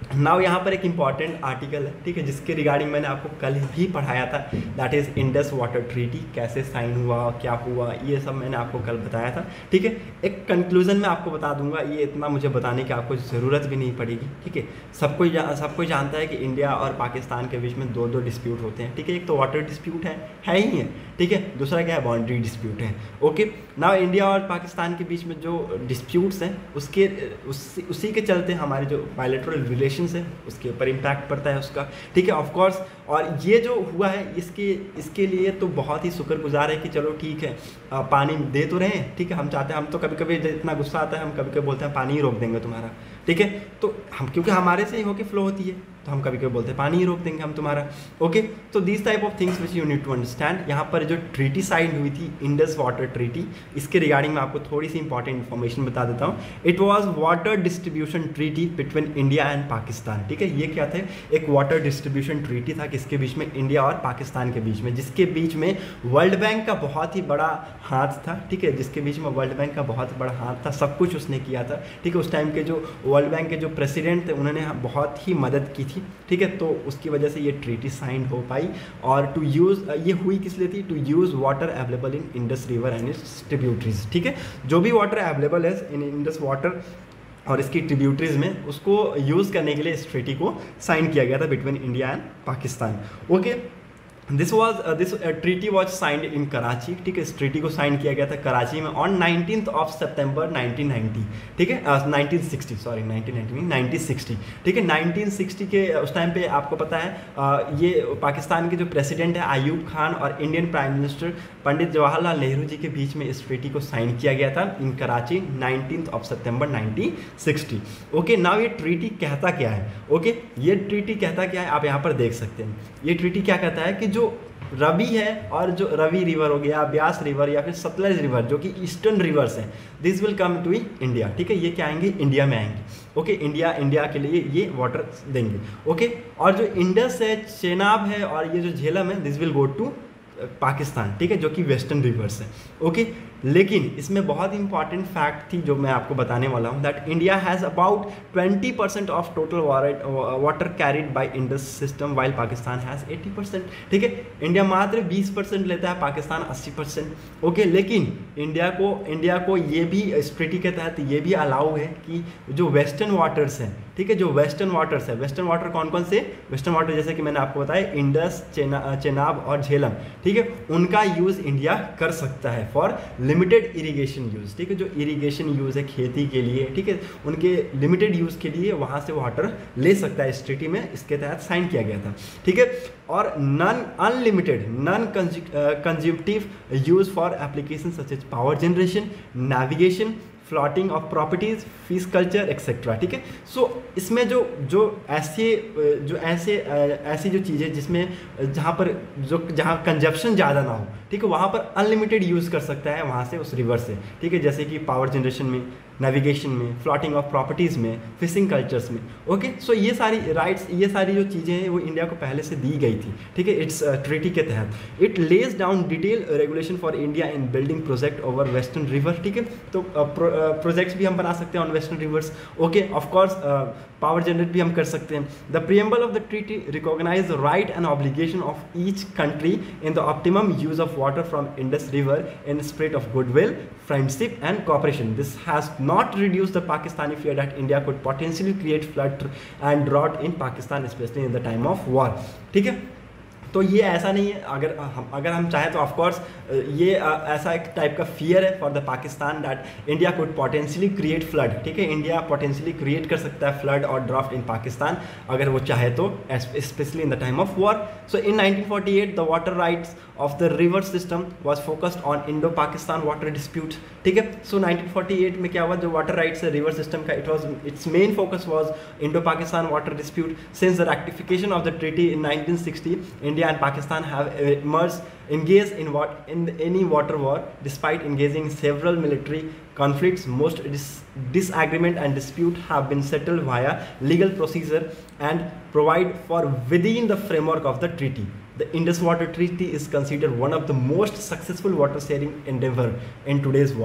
नाउ यहाँ पर एक इंपॉर्टेंट आर्टिकल है, ठीक है, जिसके रिगार्डिंग मैंने आपको कल भी पढ़ाया था, that is Indus water treaty, कैसे साइन हुआ, क्या हुआ, ये सब मैंने आपको कल बताया था, ठीक है। एक कंक्लूजन में आपको बता दूंगा, ये इतना मुझे बताने की आपको ज़रूरत भी नहीं पड़ेगी, ठीक है। सब कोई जा, सब कोई जानता है कि इंडिया और पाकिस्तान के बीच में दो दो डिस्प्यूट होते हैं, ठीक है। एक तो वाटर डिस्प्यूट है है ही है, ठीक है, दूसरा क्या है, बाउंड्री डिस्प्यूट है। ओके, नाउ इंडिया और पाकिस्तान के बीच में जो डिस्प्यूट्स हैं उसके उसी उसी के चलते हमारे जो बायलैटरल रिलेशन है उसके ऊपर इम्पैक्ट पड़ता है उसका, ठीक है, ऑफ कोर्स। और ये जो हुआ है इसके इसके लिए तो बहुत ही शुक्रगुजार है कि चलो ठीक है, आ, पानी दे तो रहे हैं, ठीक है। हम चाहते हैं, हम तो कभी कभी इतना गुस्सा आता है, हम कभी कभी बोलते हैं पानी ही रोक देंगे तुम्हारा, ठीक है। तो हम, क्योंकि हमारे से ही होके फ्लो होती है, तो हम कभी कभी बोलते हैं पानी ही रोक देंगे हम तुम्हारा। ओके, तो this type of things which you need to understand. यहाँ पर जो ट्रीटी साइन हुई थी, इंडस वाटर ट्रीटी, इसके रिगार्डिंग मैं आपको थोड़ी सी इंपॉर्टेंट इन्फॉर्मेशन बता देता हूँ। It was water distribution treaty between India and Pakistan, ठीक है। ये क्या थे, एक वाटर डिस्ट्रीब्यूशन ट्रीटी था, किसके बीच में, इंडिया और पाकिस्तान के बीच में, जिसके बीच में वर्ल्ड बैंक का बहुत ही बड़ा हाथ था, ठीक है, जिसके बीच में वर्ल्ड बैंक का बहुत बड़ा हाथ था, सब कुछ उसने किया था, ठीक है। उस टाइम के जो वर्ल्ड बैंक के जो प्रेसिडेंट थे उन्होंने बहुत ही मदद की थी, ठीक है। तो उसकी वजह से ये ट्रीटी साइन हो पाई। और टू यूज़, ये हुई किस लिए थी, to use water available in Indus river and its tributaries, ठीक है। जो भी वाटर अवेलेबल है इन इंडस वाटर और इसकी ट्रिब्यूटरीज में, उसको यूज़ करने के लिए इस ट्रीटी को साइन किया गया था between India and Pakistan. Okay, this was this treaty was signed in Karachi, ठीक है। इस ट्रीटी को साइन किया गया था कराची में on nineteen of September nineteen ninety, ठीक है, nineteen sixty, sorry nineteen ninety नहीं, नाइनटीन सिक्सटी, ठीक है। नाइनटीन सिक्सटी के उस टाइम पे आपको पता है, uh, ये पाकिस्तान के जो प्रेसिडेंट है आयूब खान और Indian prime minister Pandit Jawaharlal Nehru ji के बीच में इस ट्रीटी को साइन किया गया था in Karachi nineteen of September nineteen sixty. Okay, now ये ट्रीटी कहता क्या है, ओके okay, ये ट्रीटी कहता क्या है, आप यहाँ पर देख सकते हैं। ये ट्रीटी क्या कहता है कि जो रवि है और जो रवि रिवर हो गया, ब्यास रिवर या फिर सतलज रिवर, जो कि ईस्टर्न रिवर्स हैं, this will come to India, ठीक है। ये क्या आएंगे, इंडिया में आएंगे, ओके। इंडिया इंडिया के लिए ये वाटर देंगे, ओके। और जो इंडस है, चेनाब है और ये जो झेलम है, this will go to Pakistan, ठीक है, जो कि वेस्टर्न रिवर्स है, ओके। लेकिन इसमें बहुत इंपॉर्टेंट फैक्ट थी जो मैं आपको बताने वाला हूँ, that India has about twenty percent of total water carried by Indus system while Pakistan has eighty percent, ठीक है। इंडिया मात्र बीस परसेंट लेता है, पाकिस्तान अस्सी परसेंट, ओके। लेकिन इंडिया को इंडिया को ये भी इस ट्रीटी के तहत ये भी अलाउ है कि जो वेस्टर्न वाटर्स हैं, ठीक है, जो वेस्टर्न वाटर्स है, वेस्टर्न वाटर कौन कौन से, वेस्टर्न वाटर जैसे कि मैंने आपको बताया इंडस, चेना चेनाब और झेलम, ठीक है, उनका यूज़ इंडिया कर सकता है फॉर लिमिटेड इरिगेशन यूज़, ठीक है। जो इरिगेशन यूज़ है खेती के लिए, ठीक है, उनके लिमिटेड यूज़ के लिए वहाँ से वाटर ले सकता है, इस ट्रीटी में इसके तहत साइन किया गया था, ठीक है। और non unlimited non consumptive use for application such as power generation, navigation, floating of properties, fish culture etcetera, ठीक है। सो इसमें जो जो ऐसे जो ऐसे ऐसी जो चीज़ें जिसमें जहाँ पर जो जहाँ कंजप्शन ज़्यादा ना हो, ठीक है, वहाँ पर अनलिमिटेड यूज़ कर सकता है वहाँ से, उस रिवर से, ठीक है। जैसे कि पावर जनरेशन में, नेविगेशन में, फ्लॉटिंग ऑफ प्रॉपर्टीज़ में, फिशिंग कल्चर्स में, ओके। सो ये सारी राइट्स, ये सारी जो चीज़ें हैं वो इंडिया को पहले से दी गई थी, ठीक है, इट्स ट्रीटी के तहत। It lays down detail regulation for India in building project over western river, ठीक है। तो प्रोजेक्ट्स भी हम बना सकते हैं on western rivers, okay. Of course power generate भी हम कर सकते हैं। The preamble of the treaty recognise the right and obligation of each country in the optimum use of water from Indus river in spirit of goodwill, friendship and cooperation. This has not reduced the Pakistani fear that India could potentially create flood and drought in Pakistan, especially in the time of war. ठीक है, तो ये ऐसा नहीं है, अगर हम अगर हम चाहें तो ऑफ कोर्स ये ऐसा एक टाइप का फियर है for the Pakistan that India could potentially create flood, ठीक है। इंडिया पोटेंशियली क्रिएट कर सकता है फ्लड और ड्राफ्ट इन पाकिस्तान अगर वो चाहे तो, specially in the time of war. So in nineteen forty eight the water rights of the river system was focused on Indo Pakistan water dispute, ठीक है। सो नाइनटीन फोर्टी एट में क्या हुआ, जो वाटर राइट्स है रिवर सिस्टम का, it was its main focus was Indo Pakistan water dispute. Since the rectification of the treaty in nineteen sixty, India and Pakistan have emerged, engaged in what in any water war, despite engaging in several military conflicts. Most dis disagreement and dispute have been settled via legal procedure and provide for within the framework of the treaty. The Indus Water Treaty is considered one of the most successful water sharing endeavor in today's world,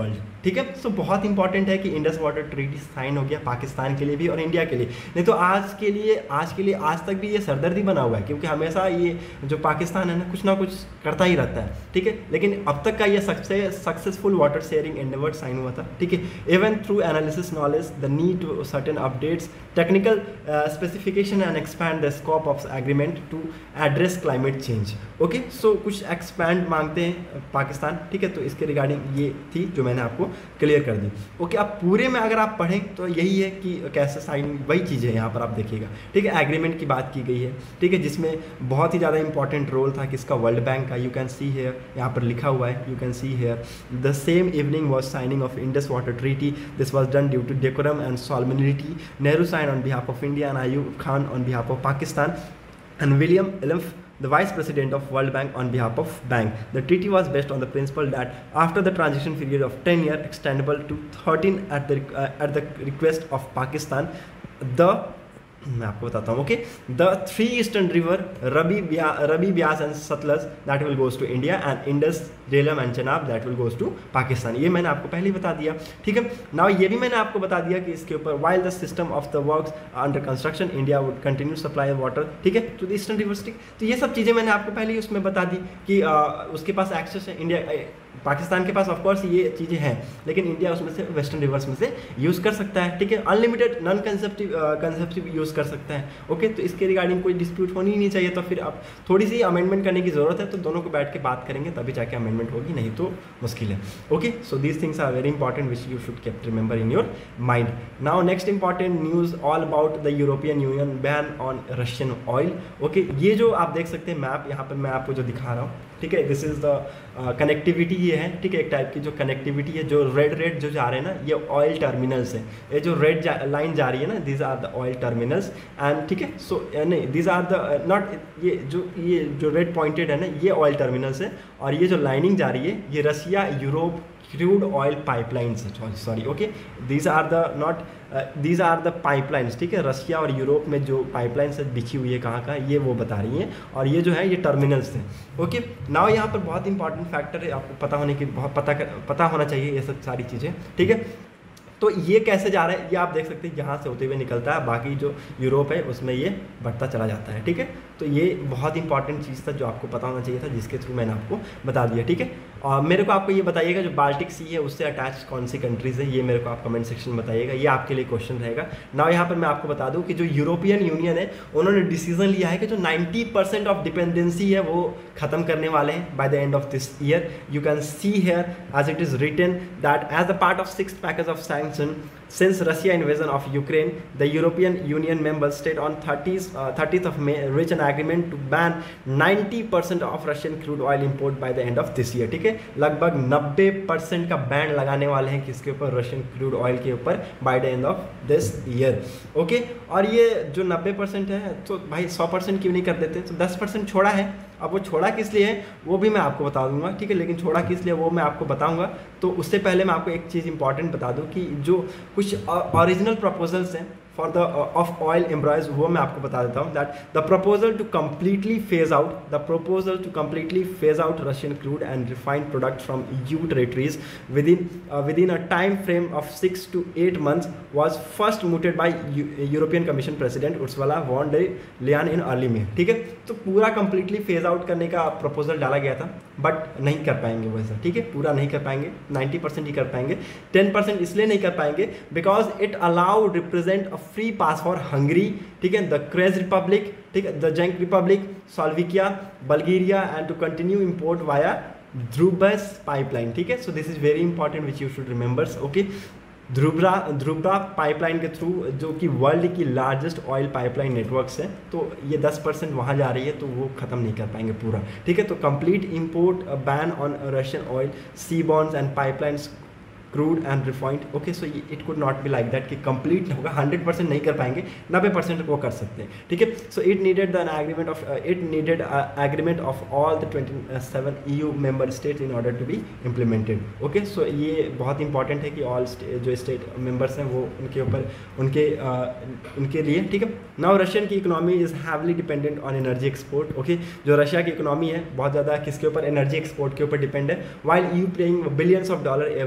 ठीक है। सो बहुत important है कि Indus water treaty sign हो गया पाकिस्तान के लिए भी और इंडिया के लिए। नहीं तो आज के लिए आज के लिए आज तक भी ये सरदर्दी बना हुआ है, क्योंकि हमेशा ये जो पाकिस्तान है ना कुछ ना कुछ करता ही रहता है, ठीक है। लेकिन अब तक का ये सबसे successful water sharing endeavour sign हुआ था, ठीक है। Even through analysis knowledge the need to certain updates technical specification and expand the scope of agreement to address climate change. Okay, so कुछ एक्सपैंड मांगते हैं पाकिस्तान, ठीक है। तो इसके रिगार्डिंग ये थी जो मैंने आपको क्लियर कर दी। ओके, अब पूरे में अगर आप पढ़ें तो यही है कि कैसे साइन, वही चीज़ें यहाँ पर आप देखिएगा, ठीक है। एग्रीमेंट की बात की गई है, ठीक है, जिसमें बहुत ही ज़्यादा इंपॉर्टेंट रोल था किसका, वर्ल्ड बैंक का। यू कैन सी हेयर, यहाँ पर लिखा हुआ है, you can see here the same evening was signing of Indus water treaty. This was done due to decorum and solemnity. Nehru sign on behalf of India and Ayub Khan on behalf of Pakistan and William Elf, the vice president of World Bank, on behalf of bank. The treaty was based on the principle that after the transition period of ten years extendable to thirteen at the uh, at the request of Pakistan, the मैं आपको बताता हूँ, okay, the three eastern river Ravi Ravi Beas and Sutlej that will goes to India and Indus Jhelum and Chenab that will goes to Pakistan. ये मैंने आपको पहले ही बता दिया, ठीक है। नाउ ये भी मैंने आपको बता दिया कि इसके ऊपर while the system of the works under construction India would continue supply water, ठीक है, to the eastern river stick. तो ये सब चीज़ें मैंने आपको पहले ही उसमें बता दी कि आ, उसके पास एक्सेस है, इंडिया पाकिस्तान के पास ऑफकोर्स ये चीज़ें हैं, लेकिन इंडिया उसमें से वेस्टर्न रिवर्स में से यूज़ कर सकता है, ठीक है। Unlimited non conceptive conceptive use कर सकता है, ओके। तो इसके रिगार्डिंग कोई डिस्प्यूट होनी ही नहीं चाहिए। तो फिर अब थोड़ी सी अमेंडमेंट करने की ज़रूरत है, तो दोनों को बैठ के बात करेंगे तभी जाके अमेंडमेंट होगी, नहीं तो मुश्किल है, okay. So these things are very important which you should keep remember in your mind. Now next important news all about the European union ban on Russian oil, okay. ये जो आप देख सकते हैं मैप, यहाँ पर मैं आपको जो दिखा रहा हूँ, ठीक है, दिस इज़ द कनेक्टिविटी ये है, ठीक है, एक टाइप की जो कनेक्टिविटी है। जो रेड रेड जो जा रहे हैं ना, ये ऑयल टर्मिनल्स है। ये जो रेड लाइन जा रही है ना, this are the oil terminals and, ठीक है। सो नहीं, दिस आर द नॉट, ये जो ये जो रेड पॉइंटेड है ना, ये ऑयल टर्मिनल्स है, और ये जो लाइनिंग जा रही है ये Russia Europe crude oil pipelines है, sorry, okay. These are the not these are the pipelines, ठीक है। रशिया और यूरोप में जो पाइपलाइंस बिछी हुई है कहाँ कहाँ, ये वो बता रही हैं, और ये जो है ये टर्मिनल्स हैं, ओके। नाउ यहाँ पर बहुत इंपॉर्टेंट फैक्टर है, आपको पता होने की बहुत पता कर, पता होना चाहिए ये सब सारी चीज़ें, ठीक है। तो ये कैसे जा रहा है, ये आप देख सकते हैं, यहाँ से होते हुए निकलता है, बाकी जो यूरोप है उसमें ये बढ़ता चला जाता है, ठीक है। तो ये बहुत इंपॉर्टेंट चीज़ था जो आपको पता होना चाहिए था, जिसके थ्रू मैंने आपको बता दिया, ठीक है। और मेरे को आपको ये बताइएगा जो बाल्टिक सी है उससे अटैच कौन सी कंट्रीज़ है, ये मेरे को आप कमेंट सेक्शन में बताइएगा, ये आपके लिए क्वेश्चन रहेगा। नाउ यहाँ पर मैं आपको बता दूँ कि जो यूरोपियन यूनियन है उन्होंने डिसीजन लिया है कि जो नाइन्टी परसेंट ऑफ डिपेंडेंसी है वो ख़त्म करने वाले हैं by the end of this year. You can see here as it is written that as the part of six package of sanction since Russia invasion of Ukraine, the European Union member state on thirtieth uh, thirtieth of May reached an agreement to ban ninety percent of Russian crude oil import by the end of this year, ठीक है। लगभग नब्बे percent का ban लगाने वाले हैं किसके ऊपर, रशियन क्रूड ऑयल के ऊपर by the end of this year, okay. और ये जो नब्बे परसेंट है तो भाई सौ परसेंट क्यों नहीं कर देते, तो दस परसेंट छोड़ा है। अब वो छोड़ा किस लिए है वो भी मैं आपको बता दूंगा, ठीक है, लेकिन छोड़ा किस लिए वो मैं आपको बताऊंगा। तो उससे पहले मैं आपको एक चीज़ इंपॉर्टेंट बता दूं कि जो कुछ ओरिजिनल प्रपोजल्स हैं for the of oil embargoes, वो मैं आपको बता देता हूँ। That the proposal to completely phase out the proposal to completely phase out Russian crude and refined product from EU territories within within a time frame of six to eight months was first mooted by European commission president Ursula von der Leyen in early May, ठीक है। तो पूरा completely phase out करने का proposal डाला गया था, but नहीं कर पाएंगे वैसा, ठीक है, पूरा नहीं कर पाएंगे, नाइन्टी परसेंट ही कर पाएंगे। टेन परसेंट इसलिए नहीं कर पाएंगे because it allow represent a free pass for Hungary, ठीक है, द क्रेज रिपब्लिक, ठीक है, द जेक Republic, Slovakia, Bulgaria and to continue import via Druzhba pipeline, ठीक है। So this is very important which you should remembers, okay. Druzhba Druzhba pipeline के through जो कि वर्ल्ड की लार्जेस्ट ऑयल पाइपलाइन नेटवर्क्स है, तो ये दस परसेंट वहाँ जा रही है, तो वो ख़त्म नहीं कर पाएंगे पूरा, ठीक है। तो complete import ban on Russian oil, सी बॉन्ड्स and pipelines crude and refined, okay. So it could not be like that कि कंप्लीट होगा, हंड्रेड परसेंट नहीं कर पाएंगे, नब्बे परसेंट वो कर सकते हैं, ठीक है। So it needed the agreement of it needed agreement of all the twenty seven EU member states in order to be implemented, okay. So ये बहुत इंपॉर्टेंट है कि ऑल जो स्टेट मेंबर्स हैं वो उनके ऊपर उनके uh, उनके लिए, ठीक है। नाउ रशियन की economy is heavily dependent on energy export, okay. जो रशिया की इकोनॉमी है बहुत ज़्यादा किसके ऊपर, एनर्जी एक्सपोर्ट के ऊपर डिपेंड है। While you paying billions of dollar every month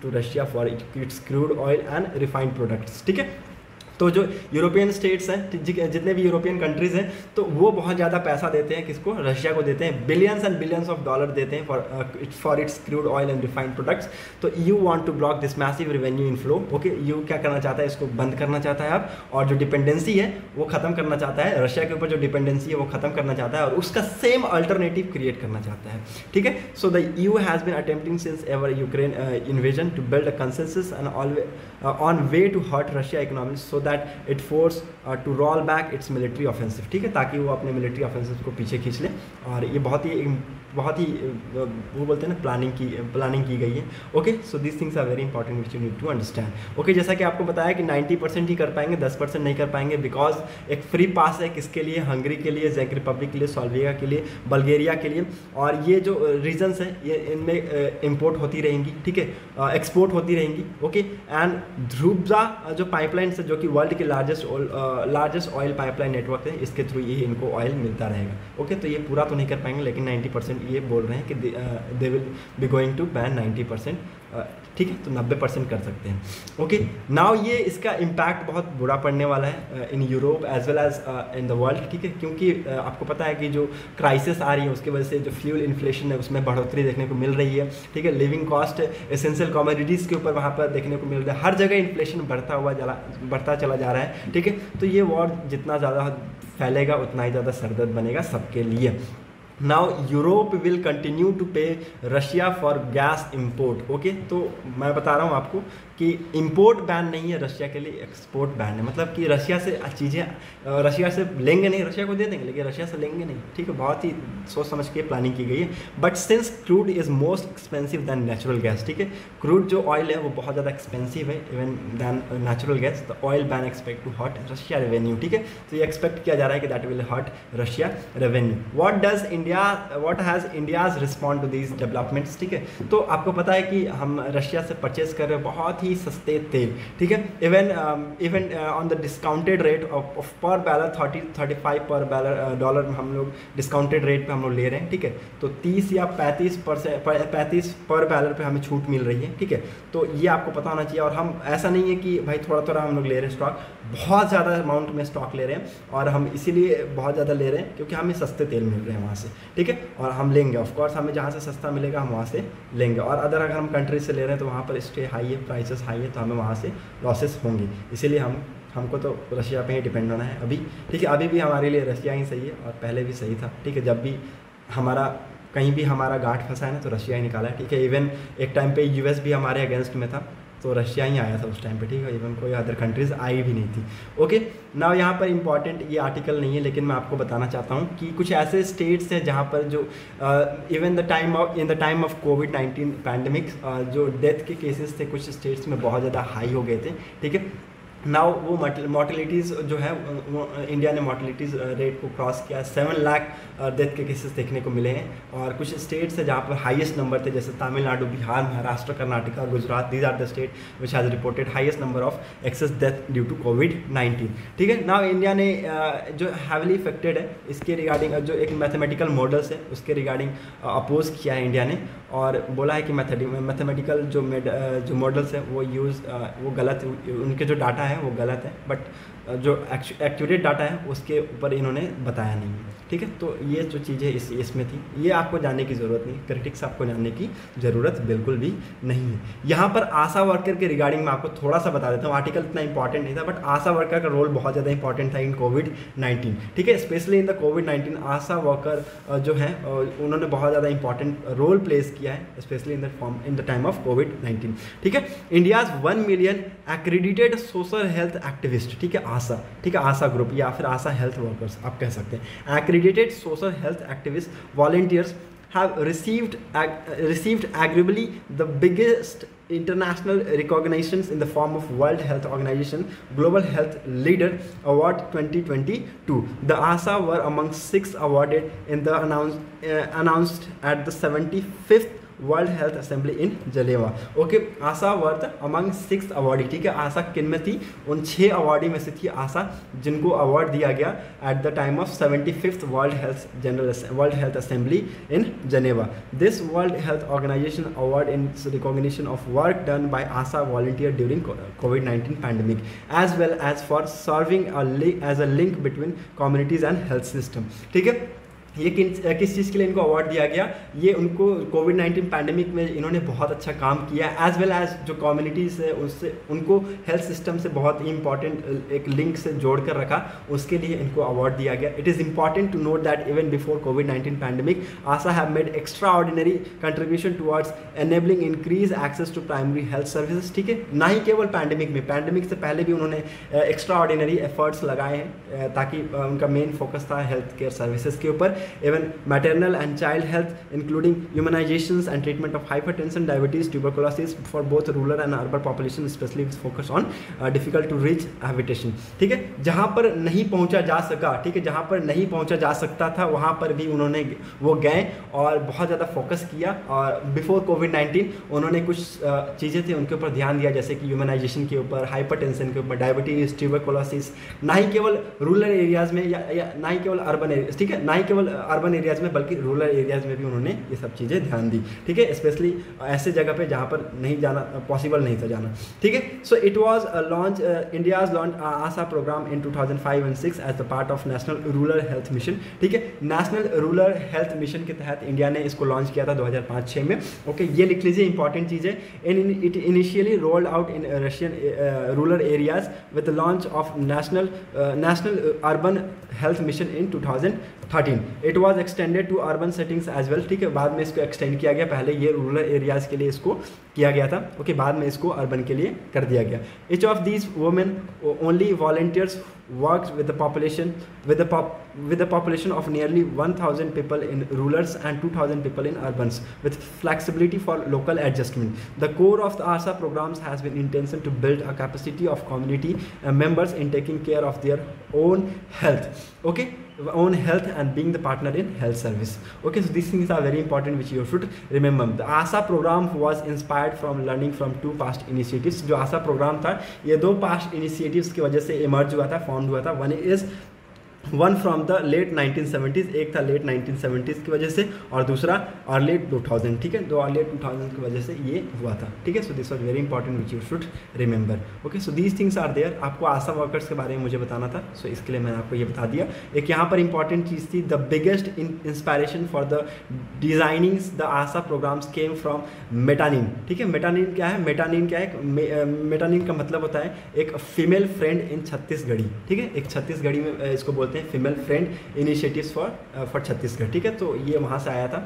to Russia for its crude oil and refined products. ठीक है, तो जो यूरोपियन स्टेट्स हैं, जितने भी यूरोपियन कंट्रीज़ हैं, तो वो बहुत ज़्यादा पैसा देते हैं, किसको, रशिया को देते हैं, billions and billions of dollar देते हैं for for its crude oil and refined products. तो you want to block this massive revenue inflow. Okay, you क्या करना चाहता है, इसको बंद करना चाहता है आप, और जो डिपेंडेंसी है वो ख़त्म करना चाहता है, रशिया के ऊपर जो डिपेंडेंसी है वो ख़त्म करना चाहता है, और उसका सेम अल्टरनेटिव क्रिएट करना चाहता है। ठीक है, so the EU has been attempting since ever Ukraine invasion to build a consensus and always on way to hurt Russia economy so that it force to roll back its military offensive. ठीक है, ताकि वो अपने military offensive को पीछे खींच ले, और ये बहुत ही बहुत ही वो बोलते हैं ना, प्लानिंग की प्लानिंग की गई है। Okay, so this things are very important which you need to understand. Okay, जैसा कि आपको बताया कि नाइन्टी परसेंट ही कर पाएंगे, दस परसेंट नहीं कर पाएंगे, बिकॉज एक फ्री पास है किसके लिए, हंगरी के लिए, चेक रिपब्लिक के लिए, सोल्विया के लिए, बल्गेरिया के लिए, और ये जो रीजन्स हैं ये इनमें इम्पोर्ट होती रहेंगी। ठीक है, एक्सपोर्ट होती रहेंगी। ओके, एंड ध्रुवजा जो पाइपलाइन है, जो कि वर्ल्ड के largest largest oil pipeline network है, इसके थ्रू ये इनको ऑयल मिलता रहेगा। ओके, तो ये पूरा तो नहीं कर पाएंगे, लेकिन नाइन्टी परसेंट ये बोल रहे हैं कि they will be going to ban ninety percent. ठीक है, तो नब्बे परसेंट कर सकते हैं। ओके, नाउ ये इसका इम्पैक्ट बहुत बुरा पड़ने वाला है in Europe as well as in the world. ठीक है, क्योंकि uh, आपको पता है कि जो क्राइसिस आ रही है उसकी वजह से जो फ्यूल इन्फ्लेशन है उसमें बढ़ोतरी देखने को मिल रही है। ठीक है, लिविंग कॉस्ट एसेंशियल कमोडिटीज़ के ऊपर वहाँ पर देखने को मिल रहा है, हर जगह इन्फ्लेशन बढ़ता हुआ चला बढ़ता चला जा रहा है। ठीक है, तो ये वॉर जितना ज़्यादा फैलेगा उतना ही ज़्यादा सरदर्द बनेगा सबके लिए। Now Europe will continue to pay Russia for gas import. Okay, तो मैं बता रहा हूँ आपको कि इंपोर्ट बैन नहीं है रशिया के लिए, एक्सपोर्ट बैन है। मतलब कि रशिया से चीज़ें रशिया से लेंगे नहीं, रशिया को दे देंगे लेकिन रशिया से लेंगे नहीं। ठीक है, बहुत ही सोच समझ के प्लानिंग की गई है। But since crude is most expensive than natural gas, ठीक है, क्रूड जो ऑयल है वो बहुत ज़्यादा एक्सपेंसिव है even than natural gas, the oil ban expect to hurt Russia revenue. ठीक है, तो ये एक्सपेक्ट किया जा रहा है कि that will hurt Russia revenue. What does India what has India's respond to these developments. ठीक है, तो आपको पता है कि हम रशिया से परचेज कर रहे हैं बहुत ही सस्ते तेल। ठीक है, even even on the discounted rate of per barrel thirty thirty five per barrel dollar हम लोग डिस्काउंटेड रेट पे हम लोग ले रहे हैं। ठीक है, तो तीस या पैंतीस परसेंट पैंतीस पर बैरल पे हमें छूट मिल रही है। ठीक है, तो ये आपको पता होना चाहिए। और हम ऐसा नहीं है कि भाई थोड़ा थोड़ा हम लोग ले रहे हैं स्टॉक, बहुत ज़्यादा अमाउंट में स्टॉक ले रहे हैं, और हम इसीलिए बहुत ज़्यादा ले रहे हैं क्योंकि हमें सस्ते तेल मिल रहे हैं वहाँ से। ठीक है, और हम लेंगे, ऑफकोर्स हमें जहाँ से सस्ता मिलेगा हम वहाँ से लेंगे। और अदर अगर हम कंट्री से ले रहे हैं तो वहाँ पर स्टे हाई है, प्राइसेस हाई है, तो हमें वहाँ से लॉसेस होंगे। इसीलिए हम हमको तो रशिया पे ही डिपेंड होना है अभी। ठीक है, अभी भी हमारे लिए रशिया ही सही है और पहले भी सही था। ठीक है, जब भी हमारा कहीं भी हमारा गांठ फंसा है ना तो रशिया ही निकाला है। ठीक है, इवन एक टाइम पे यूएस भी हमारे अगेंस्ट में था तो रशिया ही आया था उस टाइम पे। ठीक है, इवन कोई अदर कंट्रीज़ आई भी नहीं थी। ओके, नाउ यहाँ पर इंपॉर्टेंट ये आर्टिकल नहीं है, लेकिन मैं आपको बताना चाहता हूँ कि कुछ ऐसे स्टेट्स हैं जहाँ पर जो even the time of in the time of COVID nineteen pandemic जो डेथ के केसेस थे कुछ स्टेट्स में बहुत ज़्यादा हाई हो गए थे। ठीक है, नाउ वो मॉर्टेलिटीज़ जो है वो इंडिया ने मॉर्टेलिटीज़ रेट को क्रॉस किया, सेवन लाख डेथ के केसेस देखने को मिले हैं। और कुछ स्टेट्स है जहाँ पर हाईएस्ट नंबर थे, जैसे Tamil Nadu, Bihar, Maharashtra, Karnataka, Gujarat. These are the state which has reported highest number of excess death due to COVID nineteen. ठीक है, नाउ इंडिया ने जो हैवली इफेक्टेड है इसके रिगार्डिंग जो एक मैथमेटिकल मॉडल्स है उसके रिगार्डिंग अपोज किया है इंडिया ने, और बोला है कि मैथमेटिकल जो जो मॉडल्स है वो यूज़ वो गलत, उनके जो डाटा है वो गलत है, बट जो एक्यूरेट डाटा है उसके ऊपर इन्होंने बताया नहीं है। ठीक है, तो ये जो चीज़ें इस इसमें थी ये आपको जानने की ज़रूरत नहीं, क्रिटिक्स आपको जानने की ज़रूरत बिल्कुल भी नहीं है। यहाँ पर आशा वर्कर के रिगार्डिंग मैं आपको थोड़ा सा बता देता हूँ। आर्टिकल इतना इंपॉर्टेंट नहीं था, बट आशा वर्कर का रोल बहुत ज़्यादा इंपॉर्टेंट था इन कोविड नाइन्टीन। ठीक है, specially in the COVID nineteen ASHA worker जो है उन्होंने बहुत ज़्यादा इंपॉर्टेंट रोल प्लेस किया है, specially in the form in the time of COVID nineteen. ठीक है, India's one million accredited social health activist, ठीक है, आशा, ठीक है, आशा ग्रुप या फिर आशा हेल्थ वर्कर्स आप कह सकते हैं, accredited social health activist volunteers have received ag received arguably the biggest international recognitions in the form of World Health Organization Global Health Leader Award twenty twenty-two. The ASA were among six awarded in the announced uh, announced at the seventy-fifth world health assembly in Geneva. Okay, ASHA worth among six awardee, ठीक है, आशा किन में थी, उन छः awardee में से थी आशा जिनको अवार्ड दिया गया at the time of seventy fifth world health general world health assembly in Geneva. This world health organization award in recognition of work done by ASHA volunteer during COVID nineteen pandemic as well as for serving as a link between communities and health system. ठीक है, ये किन किस चीज़ के लिए इनको award दिया गया, ये उनको कोविड नाइन्टीन पैंडमिक में इन्होंने बहुत अच्छा काम किया, एज वेल एज जो कम्युनिटीज़ है उससे उनको हेल्थ सिस्टम से बहुत ही इंपॉर्टेंट एक लिंक से जोड़ कर रखा, उसके लिए इनको अवार्ड दिया गया। It is important to note that even before COVID nineteen pandemic ASHA have made extraordinary contribution towards enabling increase access to primary health services. ठीक है, ना ही केवल पैंडमिक में, पैंडमिक से पहले भी उन्होंने एक्स्ट्रा ऑर्डिनरी एफर्ट्स लगाए हैं ताकि उनका मेन फोकस था हेल्थ केयर सर्विसेज के ऊपर। Even maternal and child health, including immunizations and treatment of hypertension, diabetes, tuberculosis for both rural and urban population, especially with focus on uh, difficult to reach habitation। ठीक है, जहाँ पर नहीं पहुँचा जा सका, ठीक है, जहाँ पर नहीं पहुँचा जा सकता था वहाँ पर भी उन्होंने वो गए और बहुत ज़्यादा फोकस किया। और बिफोर कोविड नाइन्टीन उन्होंने कुछ uh, चीज़ें थी उनके ऊपर ध्यान दिया, जैसे कि ह्यूमनाइजेशन के ऊपर, हाइपरटेंशन के ऊपर, डायबिटीज, ट्यूबरकुलोसिस, ना ही केवल रूरल एरियाज़ में या, या ना ही केवल अर्बन एरियाज, ठीक है, ना ही केवल अर्बन एरियाज में बल्कि रूरल एरियाज में भी उन्होंने ये सब चीज़ें ध्यान दी। ठीक है, स्पेशली ऐसे जगह पे जहाँ पर नहीं जाना पॉसिबल नहीं था जाना। ठीक है, so it was launch India's launch ASHA program in two thousand five and six as the part of national rural health mission. ठीक है, नेशनल रूरल हेल्थ मिशन के तहत इंडिया ने इसको लॉन्च किया था दो हज़ार पाँच छह में। ओके, ये लिख लीजिए, इंपॉर्टेंट चीज़ है। In it initially rolled out in Russian rural areas with the launch of national national urban health mission in two thousand thirteen. It was extended to urban settings as well. ठीक है, बाद में इसको extend किया गया, पहले ये rural areas के लिए इसको किया गया था। ओके okay, बाद में इसको अर्बन के लिए कर दिया गया। Each of these women only volunteers worked with the population with the pop with the population of nearly one thousand people in rurals and two thousand people in urbans with flexibility for local adjustment. The core of the ASHA programs has been intention to build a capacity of community uh, members in taking care of their own health. Okay, own health and being the partner in health service. Okay, so these things are very important which you should remember. The ASHA program was inspired from learning from two past initiatives. जो ASHA program था ये दो past initiatives की वजह से emerge हुआ था, formed हुआ था। One is one from the late nineteen seventies, एक था लेट नाइनटीन सेवेंटीज़ की वजह से और दूसरा अर्ली टू थाउजेंड। ठीक है, दो अर्ली टू थाउजेंड की वजह से ये हुआ था। ठीक है, so this was very important which you should remember. Okay, so these things are there. आपको आशा वर्कर्स के बारे में मुझे बताना था, सो so इसके लिए मैंने आपको ये बता दिया। एक यहाँ पर इंपॉर्टेंट चीज़ थी, the biggest inspiration for the designings the ASHA programs came from Mitanin. ठीक है, मेटानिन क्या है, मेटानिन क्या है, मेटानिन का मतलब होता है एक फीमेल फ्रेंड इन छत्तीसगढ़ी। ठीक है, एक छत्तीसगढ़ी में इसको बोलते हैं female friend initiatives for for Chhattisgarh. ठीक है, तो ये वहाँ से आया था,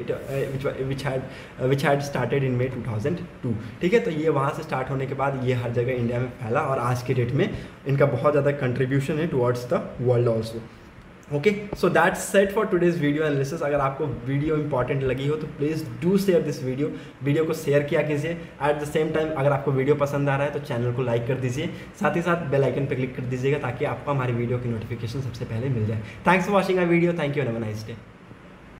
which had which had started in May two thousand two. ठीक है, तो ये वहाँ से स्टार्ट होने के बाद ये हर जगह इंडिया में फैला और आज के डेट में इनका बहुत ज़्यादा कंट्रीब्यूशन है towards the world also. Okay, so that's set for today's video analysis. अगर आपको वीडियो इंपॉर्टेंट लगी हो तो please do share this video, video को शेयर किया कीजिए। एट द सेम टाइम अगर आपको वीडियो पसंद आ रहा है तो चैनल को लाइक कर दीजिए, साथ ही साथ बेल आइकन पर क्लिक कर दीजिएगा ताकि आपको हमारी वीडियो की नोटिफिकेशन सबसे पहले मिल जाए। Thanks for watching our video, thank you and have a nice day.